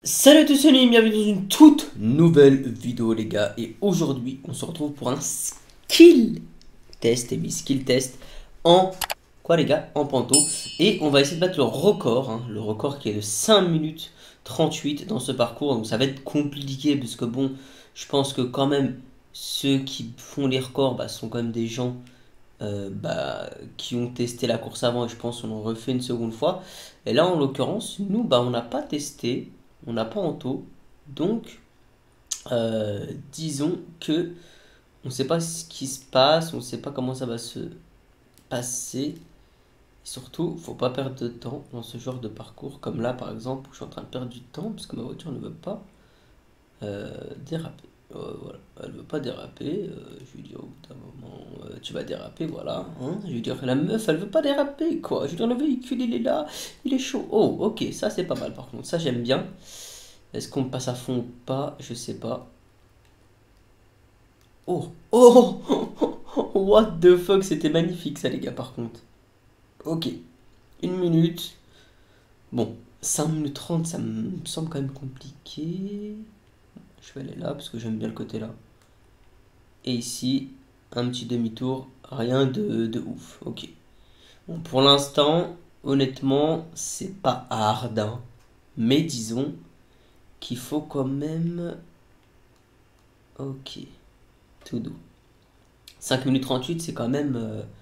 Salut à tous, c'est Nîmes, bienvenue dans une toute nouvelle vidéo les gars. Et aujourd'hui on se retrouve pour un skill test, et oui skill test en quoi les gars, en panto. Et on va essayer de battre le record, hein, le record qui est de 5 minutes 38 dans ce parcours. Donc ça va être compliqué parce que bon, je pense que quand même ceux qui font les records sont quand même des gens qui ont testé la course avant, et je pense qu'on en refait une seconde fois. Et là, en l'occurrence, nous, on n'a pas testé, on n'a pas en taux, donc disons que on ne sait pas ce qui se passe, on ne sait pas comment ça va se passer. Et surtout, faut pas perdre de temps dans ce genre de parcours, comme là par exemple, où je suis en train de perdre du temps parce que ma voiture ne veut pas déraper. Voilà, elle veut pas déraper. Je lui dis au bout d'un moment, tu vas déraper, voilà. Hein. Je lui dis, la meuf, elle veut pas déraper, quoi. Je lui dis, le véhicule, il est là, il est chaud. Oh, ok, ça c'est pas mal par contre, ça j'aime bien. Est-ce qu'on passe à fond ou pas? Je sais pas. Oh, oh, what the fuck, c'était magnifique ça les gars par contre. Ok, une minute. Bon, 5 minutes 30, ça me semble quand même compliqué. Je vais aller là parce que j'aime bien le côté là. Et ici, un petit demi-tour, rien de ouf. Ok. Bon, pour l'instant, honnêtement, c'est pas hard, hein. Mais disons qu'il faut quand même. Ok, tout doux. 5 minutes 38, c'est quand même.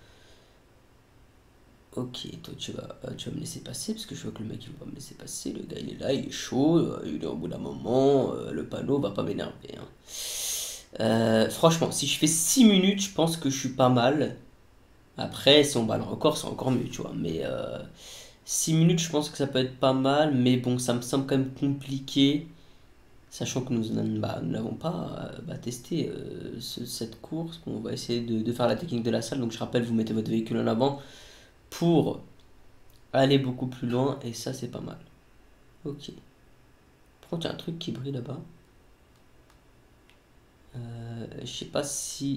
Ok, toi tu vas me laisser passer parce que je vois que le mec il va pas me laisser passer. Le gars il est là, il est chaud, il est au bout d'un moment, le panneau va pas m'énerver, hein. Franchement, si je fais 6 minutes, je pense que je suis pas mal. Après, si on bat le record, c'est encore mieux, tu vois. Mais 6 minutes, je pense que ça peut être pas mal. Mais bon, ça me semble quand même compliqué. Sachant que nous n'avons pas testé cette course. Bon, on va essayer de faire la technique de la salle. Donc je rappelle, vous mettez votre véhicule en avant pour aller beaucoup plus loin. Et ça, c'est pas mal. Ok. Par contre, il y a un truc qui brille là-bas. Je sais pas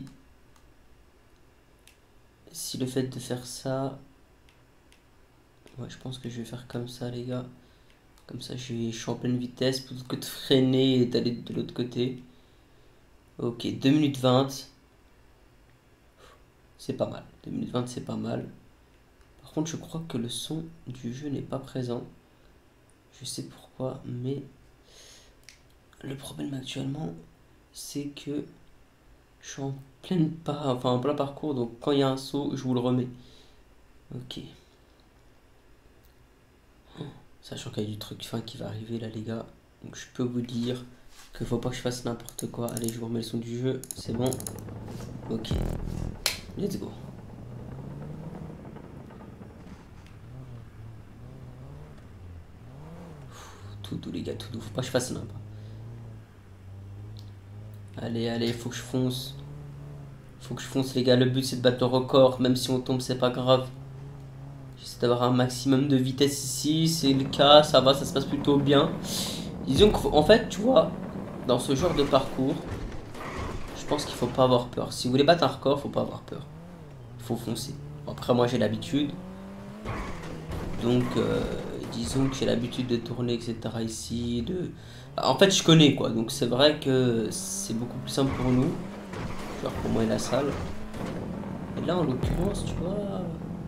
si le fait de faire ça... Ouais, je pense que je vais faire comme ça, les gars. Comme ça, je suis en pleine vitesse plutôt que de freiner et d'aller de l'autre côté. Ok, 2 minutes 20. C'est pas mal. 2 minutes 20, c'est pas mal. Par contre, je crois que le son du jeu n'est pas présent. Je sais pourquoi, mais le problème actuellement, c'est que je suis en en plein parcours. Donc, quand il y a un saut, je vous le remets. Ok. Sachant qu'il y a du truc fin qui va arriver là, les gars. Donc, je peux vous dire qu'il faut pas que je fasse n'importe quoi. Allez, je vous remets le son du jeu. C'est bon. Ok. Let's go. Tout doux les gars, tout doux. Faut pas que je fasse n'importe. Allez, allez, faut que je fonce. Faut que je fonce les gars. Le but c'est de battre le record. Même si on tombe, c'est pas grave. J'essaie d'avoir un maximum de vitesse ici. C'est le cas, ça va, ça se passe plutôt bien. Disons qu'en fait, tu vois, dans ce genre de parcours, je pense qu'il faut pas avoir peur. Si vous voulez battre un record, faut pas avoir peur. Faut foncer. Bon, après, moi j'ai l'habitude. Donc, disons que j'ai l'habitude de tourner, etc. ici. En fait, je connais quoi. Donc, c'est vrai que c'est beaucoup plus simple pour nous. Genre pour moi et la salle. Et là, en l'occurrence, tu vois.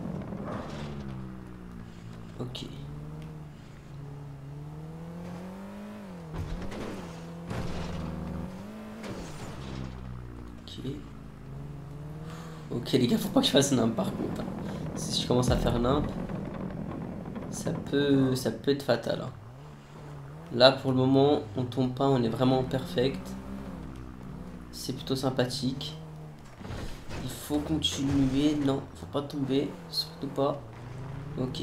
Ok. Ok. Ok, les gars, faut pas que je fasse nimp par contre, hein. Si je commence à faire nimp, ça peut être fatal, hein. Là, pour le moment, on tombe pas, on est vraiment perfect. C'est plutôt sympathique. Il faut continuer. Non, faut pas tomber. Surtout pas. Ok.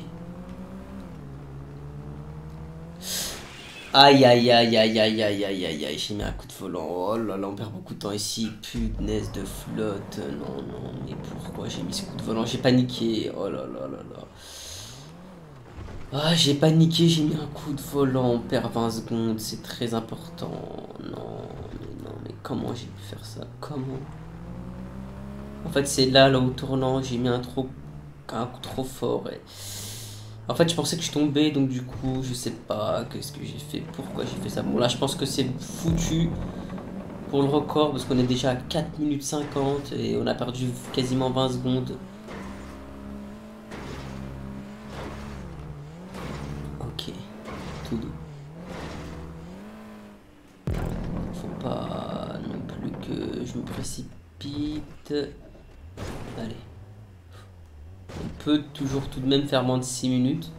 Aïe aïe aïe aïe aïe aïe aïe aïe aïe, j'ai mis un coup de volant. Oh là là, on perd beaucoup de temps ici. Punaise de flotte. Non, non, mais pourquoi j'ai mis ce coup de volant? J'ai paniqué. Oh là là là là. Ah, j'ai paniqué, j'ai mis un coup de volant. On perd 20 secondes, c'est très important. Non, mais comment j'ai pu faire ça? Comment? En fait, c'est là, là, au tournant, j'ai mis un coup trop fort. En fait, je pensais que je tombais, donc du coup, je sais pas qu'est-ce que j'ai fait, pourquoi j'ai fait ça. Bon, là, je pense que c'est foutu pour le record, parce qu'on est déjà à 4 minutes 50 et on a perdu quasiment 20 secondes. Ok, tout doux. Faut pas non plus que je me précipite. Allez. On peut toujours tout de même faire moins de 6 minutes.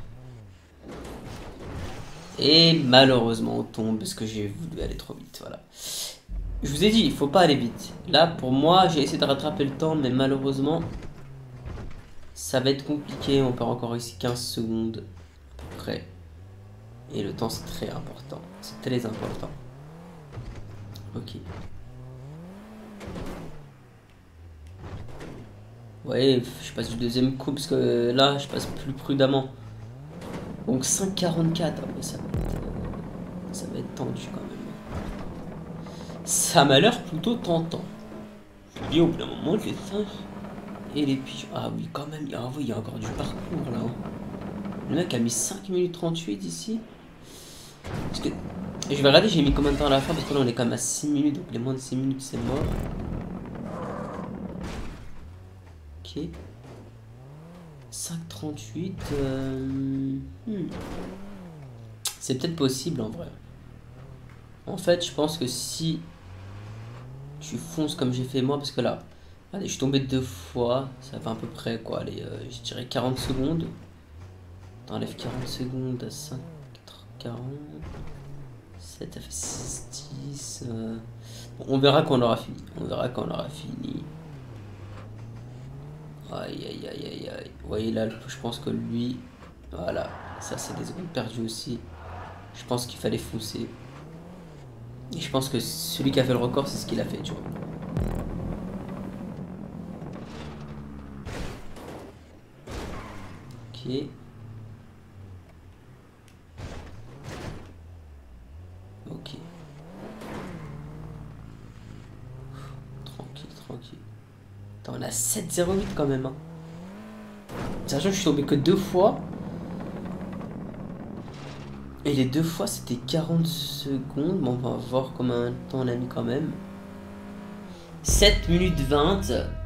Et malheureusement on tombe parce que j'ai voulu aller trop vite, voilà. Je vous ai dit, il faut pas aller vite. Là, pour moi, j'ai essayé de rattraper le temps, mais malheureusement, ça va être compliqué. On perd encore ici 15 secondes, à peu près. Et le temps, c'est très important. C'est très important. Ok. Ouais, je passe du deuxième coup, parce que là, je passe plus prudemment. Donc 5,44. Ah ouais, ça va être tendu quand même. Ça m'a l'air plutôt tentant. Je me dis au bout d'un moment, les singes et les pigeons. Ah oui, quand même. Ah oui, il y a encore du parcours là. Le mec a mis 5 minutes 38 ici. Parce que. Et je vais regarder, j'ai mis combien de temps à la fin. Parce que là, on est quand même à 6 minutes. Donc les moins de 6 minutes, c'est mort. Ok. 5,38. C'est peut-être possible en vrai. En fait, je pense que si tu fonces comme j'ai fait moi, parce que là, allez, je suis tombé 2 fois, ça fait à peu près quoi, allez, je dirais 40 secondes. T'enlèves 40 secondes à 5, 40, 7, ça fait 6, 10. Bon, on verra quand on aura fini. On verra quand on aura fini. Aïe aïe aïe aïe aïe. Vous voyez là, je pense que lui, voilà, ça c'est des secondes perdues aussi. Je pense qu'il fallait foncer. Et je pense que celui qui a fait le record, c'est ce qu'il a fait, tu vois. Ok. Ok. Tranquille, tranquille. Attends, on a 7,08 quand même. Hein. Sachant que je suis tombé que 2 fois. Et les 2 fois, c'était 40 secondes. Bon, on va voir combien de temps on a mis quand même. 7 minutes 20.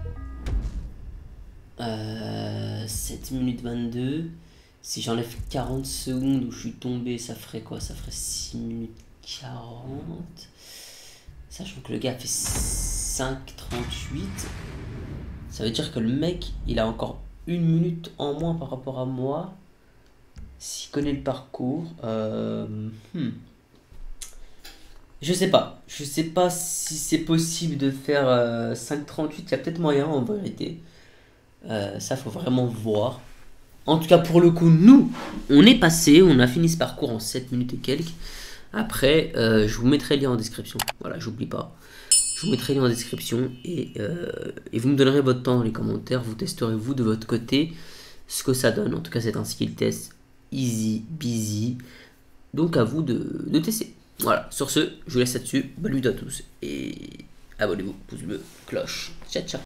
7 minutes 22. Si j'enlève 40 secondes où je suis tombé, ça ferait quoi? Ça ferait 6 minutes 40. Sachant que le gars fait 5,38. Ça veut dire que le mec, il a encore 1 minute en moins par rapport à moi. S'il connaît le parcours. Je sais pas. Je sais pas si c'est possible de faire 5,38. Il y a peut-être moyen en vérité. Ça, faut vraiment voir. En tout cas, pour le coup, nous, on est passé. On a fini ce parcours en 7 minutes et quelques. Après, je vous mettrai le lien en description. Voilà, j'oublie pas. Je vous mettrai le lien en description. Et vous me donnerez votre temps dans les commentaires. Vous testerez vous de votre côté ce que ça donne. En tout cas, c'est un skill test easy, busy. Donc, à vous de tester. Voilà, sur ce, je vous laisse là-dessus. Bonne vidéo à tous. Et abonnez-vous, pouce bleu, cloche. Ciao, ciao.